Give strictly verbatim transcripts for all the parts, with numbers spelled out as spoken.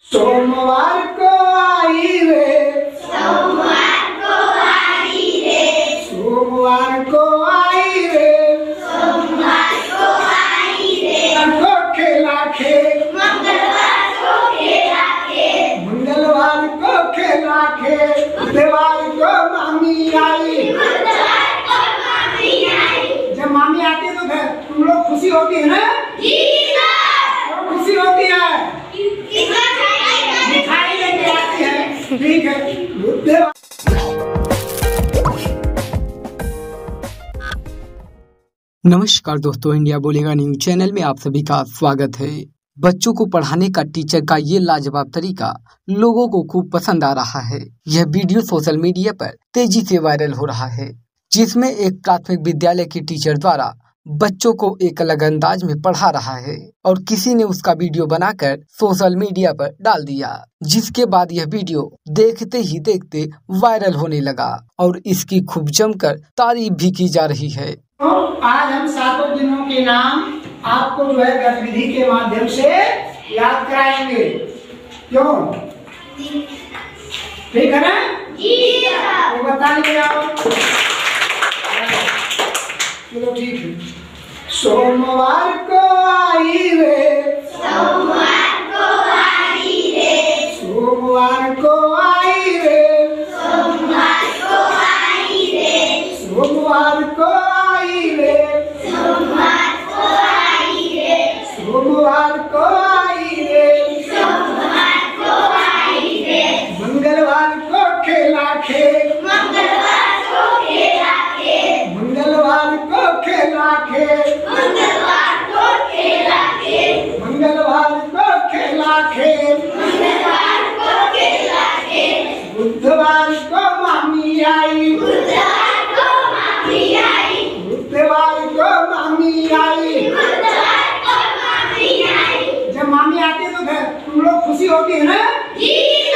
सोमवार को आई रे, सोमवार को आई रे, सोमवार को आई रे, सोमवार को आई रे, को खेला खे, मंगलवार को खेला खे, मंगलवार को खेला खे, बुधवार को मामी आई, बुधवार को मामी आई। जब मामी आती है तो फिर तुम लोग खुशी होती है ना? जी सर। तो खुशी होती है, कितना खाएगा? मिठाई लेके आती है। ठीक है, बुधवार नमस्कार दोस्तों, इंडिया बोलेगा न्यूज चैनल में आप सभी का स्वागत है। बच्चों को पढ़ाने का टीचर का ये लाजवाब तरीका लोगों को खूब पसंद आ रहा है। यह वीडियो सोशल मीडिया पर तेजी से वायरल हो रहा है, जिसमें एक प्राथमिक विद्यालय के टीचर द्वारा बच्चों को एक अलग अंदाज में पढ़ा रहा है और किसी ने उसका वीडियो बनाकर सोशल मीडिया पर डाल दिया, जिसके बाद यह वीडियो देखते ही देखते वायरल होने लगा और इसकी खूब जमकर तारीफ भी की जा रही है। तो आज हम सातों दिनों के नाम आपको जो है गतिविधि के माध्यम से याद कराएंगे। क्यों? ठीक है ना? जी सर। तो बता लीजिए आप। चलो ठीक है। सोमवार को आई रे, सोमवार को आई रे, सोमवार को आई रे, सोमवार को आई रे, सोमवार को आई रे, सोमवार को आई रे, सोमवार को आई रे, सोमवार को आई रे, मंगलवार को खेला खे, मंगलवार को खेला खे, मंगलवार को खेला खे, मंगलवार को खेला खे, मंगलवार को खेला खे, मंगलवार को खेला खे, बुधवार को मामी आई, बुधवार को मामी आई, बुधवार को मामी आई। बुधवार को मामी आई। जब मामी आती है तो फिर तुम लोग खुशी होती है ना? जी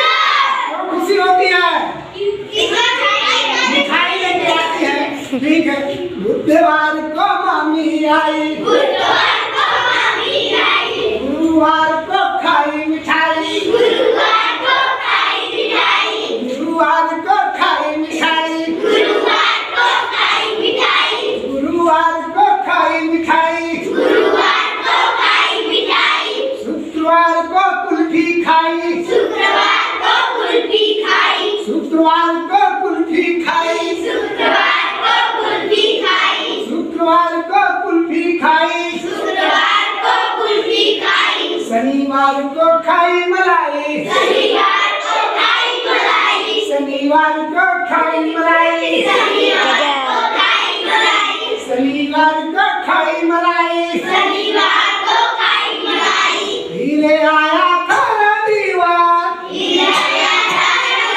सर। तो खुशी होती है, कितना खाएगा? मिठाई लेके आती है। ठीक है, बुधवार को मामी आई, बुधवार को मामी आई, गुरुवार को खाई मिठाई, गुरुवार को खाई मिठाई, गुरुवार को खाई मिठाई, गुरुवार को खाई मिठाई, गुरुवार को खाई मिठाई, गुरुवार को खाई मिठाई, शुक्रवार को कुल्फी खाई, शुक्रवार को कुल्फी खाई, शुक्रवार को कुल्फी खाई, शुक्रवार को कुल्फी खाई, शुक्रवार को कुल्फी खाई, शुक्रवार को कुल्फी खाई, शनिवार को खाई मलाई, शनिवार को खाई मलाई, शनिवार को खाई मलाई, शनिवार को खाई मलाई, शनिवार को खाई मलाई। शनिवार को खाई मलाई, धीरे आया था रविवार, फिर आया था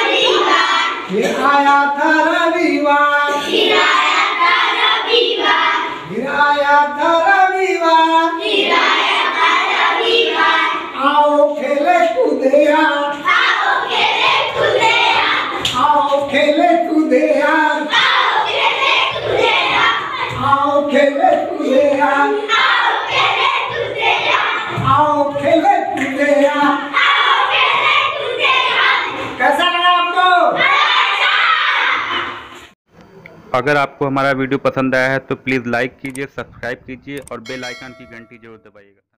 रविवार, फिर आया था रविवार, फिर आया था रविवार, फिर आया था रविवार। फिर आया था रविवार, आओ खेले कूदे यार, आओ खेले कूदे यार, आओ खेले कूदे यार, आओ खेले कूदे यार, आओ खेले कूदे यार, आओ खेले कूदे यार, आओ खेले कूदे यार। आओ खेले कूदे यार। कैसा लगा आपको? अगर आपको हमारा वीडियो पसंद आया है तो प्लीज़ लाइक कीजिए, सब्सक्राइब कीजिए और बेल आइकन की घंटी जरूर दबाइएगा।